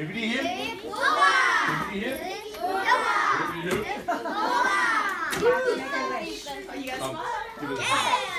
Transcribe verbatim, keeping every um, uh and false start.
Hippity hip. Hippity hip. Hippity hip. You guys Um, smile? give it a- Yeah.